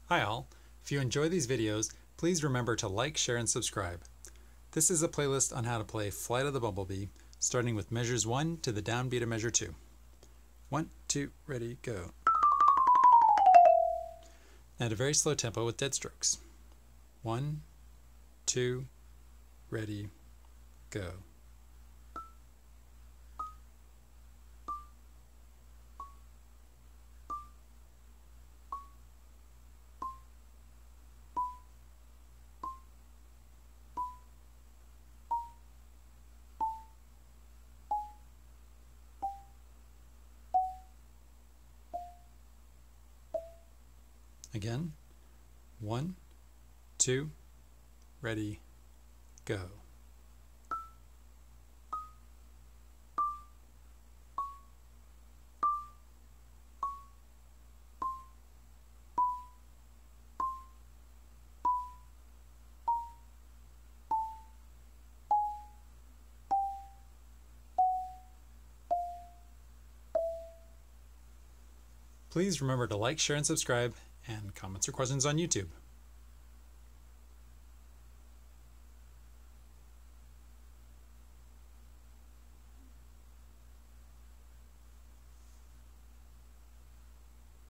Hi all! If you enjoy these videos, please remember to like, share, and subscribe. This is a playlist on how to play Flight of the Bumble Bee, starting with measures 1 to the downbeat of measure 2. 1, 2, ready, go. At a very slow tempo with dead strokes. 1, 2, ready, go. Again, 1, 2, ready, go. Please remember to like, share, and subscribe, and comments or questions on YouTube.